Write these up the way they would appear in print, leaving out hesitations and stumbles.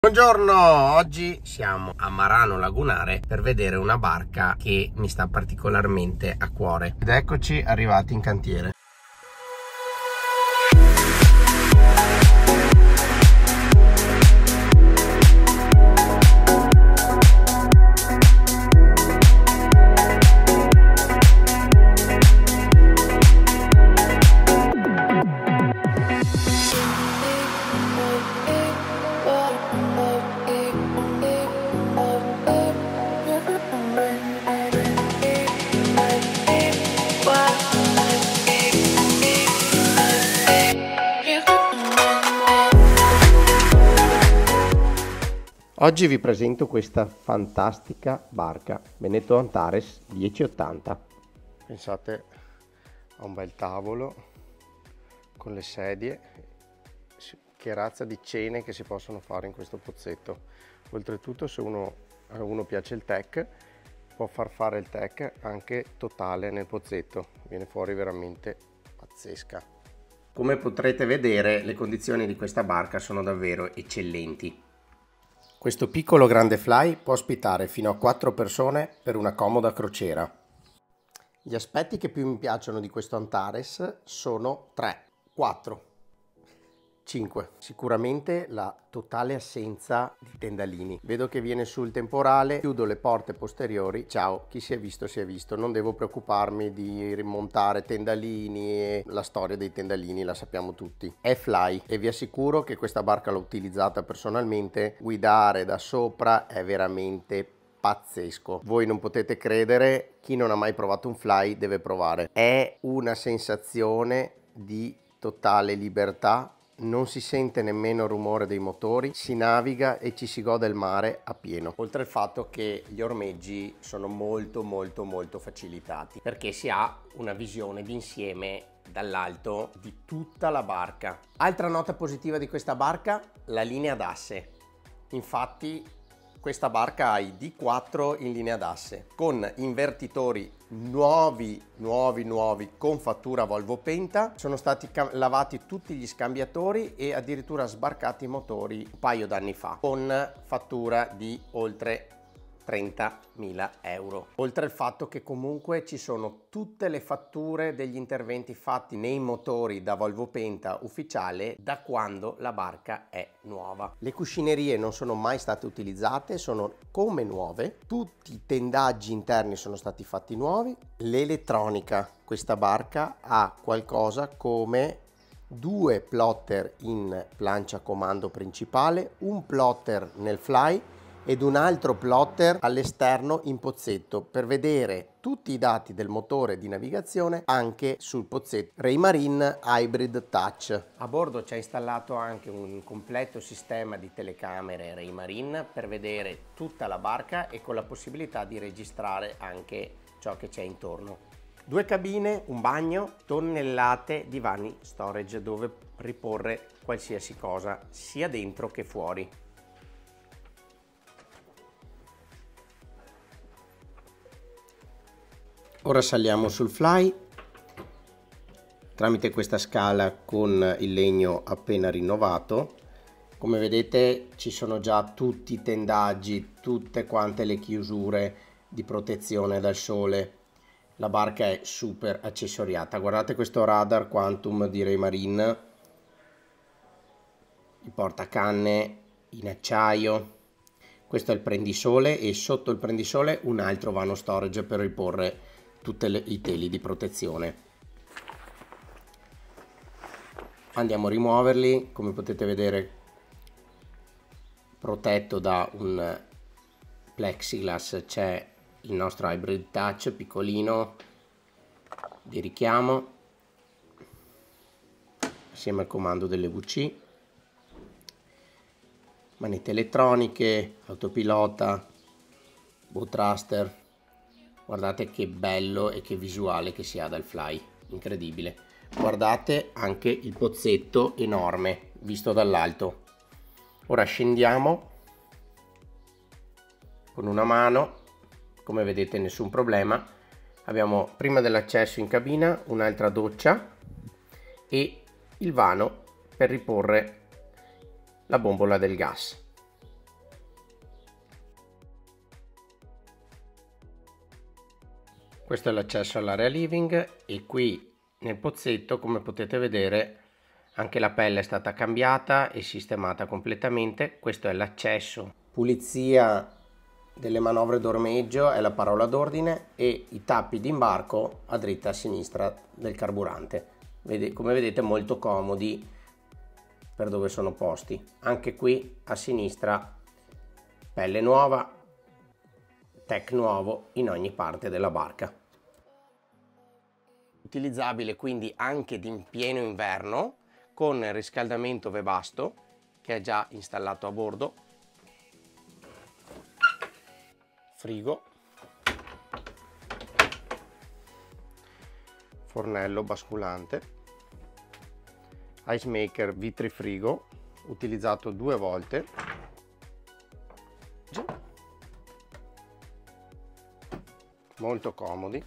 Buongiorno, oggi siamo a Marano Lagunare per vedere una barca che mi sta particolarmente a cuore. Ed eccoci arrivati in cantiere. Oggi vi presento questa fantastica barca Beneteau Antares 1080. Pensate a un bel tavolo con le sedie, che razza di cene che si possono fare in questo pozzetto. Oltretutto, se a uno piace il tech, può far fare il tech anche totale nel pozzetto, viene fuori veramente pazzesca. Come potrete vedere, le condizioni di questa barca sono davvero eccellenti. Questo piccolo grande fly può ospitare fino a 4 persone per una comoda crociera. Gli aspetti che più mi piacciono di questo Antares sono 3, 4, 5. Sicuramente la totale assenza di tendalini. Vedo che viene sul temporale, chiudo le porte posteriori, ciao, chi si è visto si è visto, non devo preoccuparmi di rimontare tendalini e la storia dei tendalini la sappiamo tutti. È fly e vi assicuro che questa barca l'ho utilizzata personalmente, guidare da sopra è veramente pazzesco. Voi non potete credere, chi non ha mai provato un fly deve provare. È una sensazione di totale libertà. Non si sente nemmeno il rumore dei motori, si naviga e ci si gode il mare a pieno. Oltre al fatto che gli ormeggi sono molto facilitati, perché si ha una visione d'insieme dall'alto di tutta la barca. Altra nota positiva di questa barca, la linea d'asse. Infatti questa barca ha i D4 in linea d'asse con invertitori nuovi con fattura Volvo Penta. Sono stati lavati tutti gli scambiatori e addirittura sbarcati i motori un paio d'anni fa con fattura di oltre 30.000 euro. Oltre al fatto che comunque ci sono tutte le fatture degli interventi fatti nei motori da Volvo Penta ufficiale da quando la barca è nuova. Le cuscinerie non sono mai state utilizzate, sono come nuove, tutti i tendaggi interni sono stati fatti nuovi. L'elettronica, questa barca ha qualcosa come 2 plotter in plancia comando principale, un plotter nel fly ed un altro plotter all'esterno in pozzetto per vedere tutti i dati del motore di navigazione anche sul pozzetto. Raymarine Hybrid Touch. A bordo c'è installato anche un completo sistema di telecamere Raymarine per vedere tutta la barca e con la possibilità di registrare anche ciò che c'è intorno. 2 cabine, un bagno, tonnellate di vani storage dove riporre qualsiasi cosa sia dentro che fuori. Ora saliamo sul fly tramite questa scala con il legno appena rinnovato. Come vedete ci sono già tutti i tendaggi, tutte quante le chiusure di protezione dal sole. La barca è super accessoriata. Guardate questo radar Quantum di Raymarine, il portacanne in acciaio. Questo è il prendisole e sotto il prendisole un altro vano storage per riporre tutti i teli di protezione. Andiamo a rimuoverli, come potete vedere protetto da un plexiglass c'è il nostro Hybrid Touch piccolino di richiamo assieme al comando delle VC, manette elettroniche, autopilota, bow thruster. Guardate che bello e che visuale che si ha dal fly, incredibile. Guardate anche il pozzetto enorme visto dall'alto. Ora scendiamo con una mano, come vedete nessun problema. Abbiamo prima dell'accesso in cabina un'altra doccia e il vano per riporre la bombola del gas. Questo è l'accesso all'area living e qui nel pozzetto, come potete vedere, anche la pelle è stata cambiata e sistemata completamente. Questo è l'accesso. Pulizia delle manovre d'ormeggio è la parola d'ordine, e i tappi di imbarco a dritta a sinistra del carburante. Come vedete, molto comodi per dove sono posti. Anche qui a sinistra pelle nuova, tech nuovo in ogni parte della barca. Utilizzabile quindi anche in pieno inverno con riscaldamento Webasto che è già installato a bordo, frigo, fornello basculante, ice maker vitrifrigo utilizzato 2 volte, molto comodi.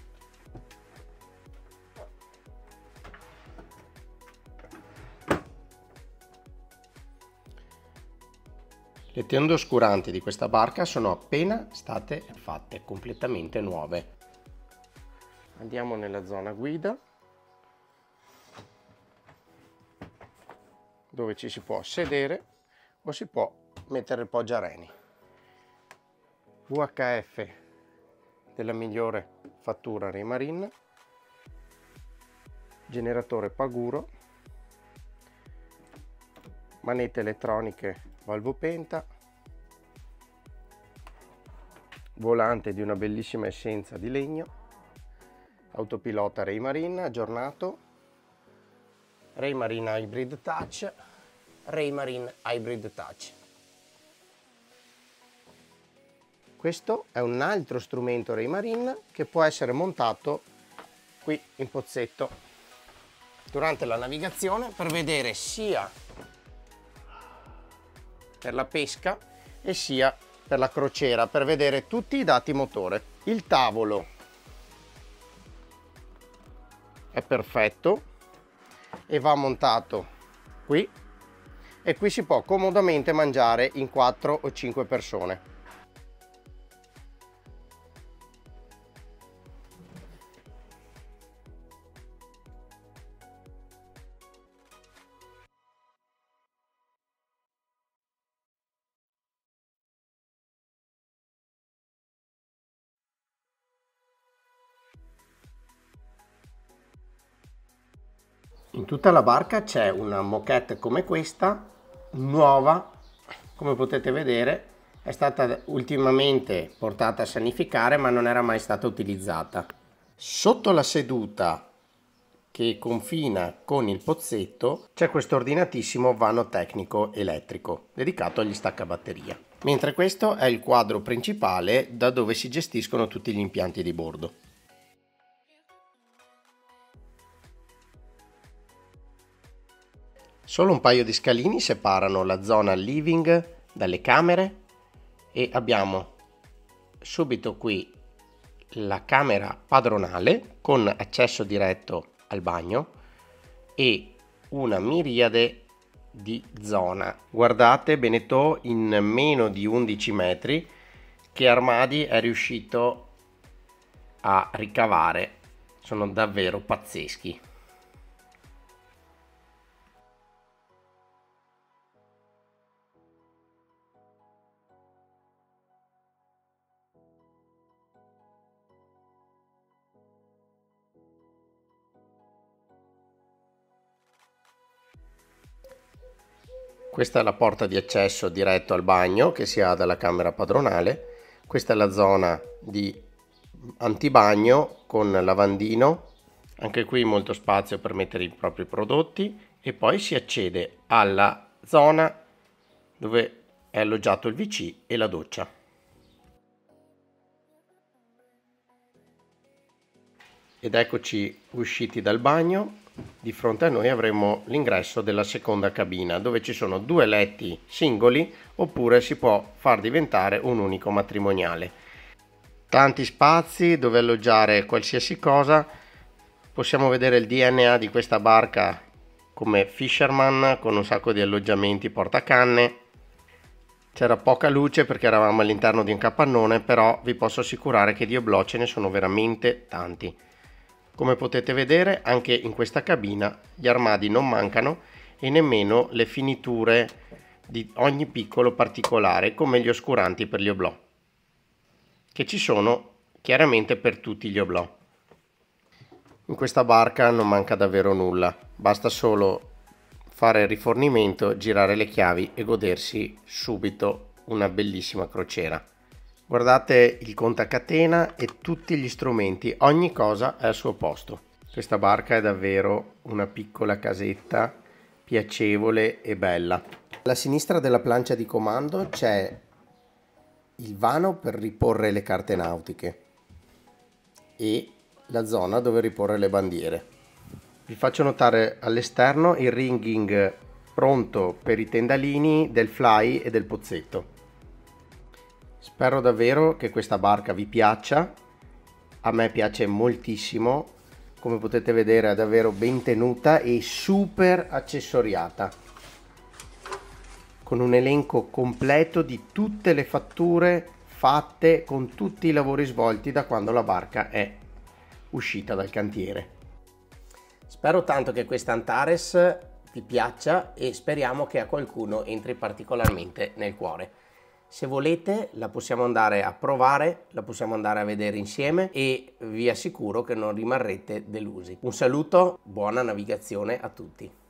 Le tende oscuranti di questa barca sono appena state fatte, completamente nuove. Andiamo nella zona guida, dove ci si può sedere o si può mettere il poggiareni. VHF della migliore fattura Raymarine, generatore Paguro, manette elettroniche valvopenta, volante di una bellissima essenza di legno, autopilota Raymarine aggiornato, Raymarine Hybrid Touch, Raymarine Hybrid Touch. Questo è un altro strumento Raymarine che può essere montato qui in pozzetto durante la navigazione per vedere sia per la pesca e sia per la crociera, per vedere tutti i dati motore. Il tavolo è perfetto e va montato qui, e qui si può comodamente mangiare in 4 o 5 persone. In tutta la barca c'è una moquette come questa, nuova, come potete vedere, è stata ultimamente portata a sanificare ma non era mai stata utilizzata. Sotto la seduta che confina con il pozzetto c'è questo ordinatissimo vano tecnico elettrico dedicato agli staccabatteria, mentre questo è il quadro principale da dove si gestiscono tutti gli impianti di bordo. Solo un paio di scalini separano la zona living dalle camere e abbiamo subito qui la camera padronale con accesso diretto al bagno e una miriade di zona. Guardate Beneteau in meno di 11 metri che armadi è riuscito a ricavare, sono davvero pazzeschi. Questa è la porta di accesso diretto al bagno che si ha dalla camera padronale. Questa è la zona di antibagno con lavandino, anche qui molto spazio per mettere i propri prodotti, e poi si accede alla zona dove è alloggiato il WC e la doccia. Ed eccoci usciti dal bagno. Di fronte a noi avremo l'ingresso della seconda cabina dove ci sono 2 letti singoli oppure si può far diventare un unico matrimoniale. Tanti spazi dove alloggiare qualsiasi cosa. Possiamo vedere il DNA di questa barca come fisherman con un sacco di alloggiamenti portacanne. C'era poca luce perché eravamo all'interno di un capannone, però vi posso assicurare che di oblò ce ne sono veramente tanti. Come potete vedere, anche in questa cabina gli armadi non mancano e nemmeno le finiture di ogni piccolo particolare, come gli oscuranti per gli oblò, che ci sono chiaramente per tutti gli oblò. In questa barca non manca davvero nulla, basta solo fare il rifornimento, girare le chiavi e godersi subito una bellissima crociera. Guardate il contacatena e tutti gli strumenti, ogni cosa è al suo posto. Questa barca è davvero una piccola casetta piacevole e bella. Alla sinistra della plancia di comando c'è il vano per riporre le carte nautiche e la zona dove riporre le bandiere. Vi faccio notare all'esterno il rigging pronto per i tendalini del fly e del pozzetto. Spero davvero che questa barca vi piaccia, a me piace moltissimo, come potete vedere è davvero ben tenuta e super accessoriata, con un elenco completo di tutte le fatture fatte con tutti i lavori svolti da quando la barca è uscita dal cantiere. Spero tanto che questa Antares vi piaccia e speriamo che a qualcuno entri particolarmente nel cuore. Se volete la possiamo andare a provare, la possiamo andare a vedere insieme e vi assicuro che non rimarrete delusi. Un saluto, buona navigazione a tutti.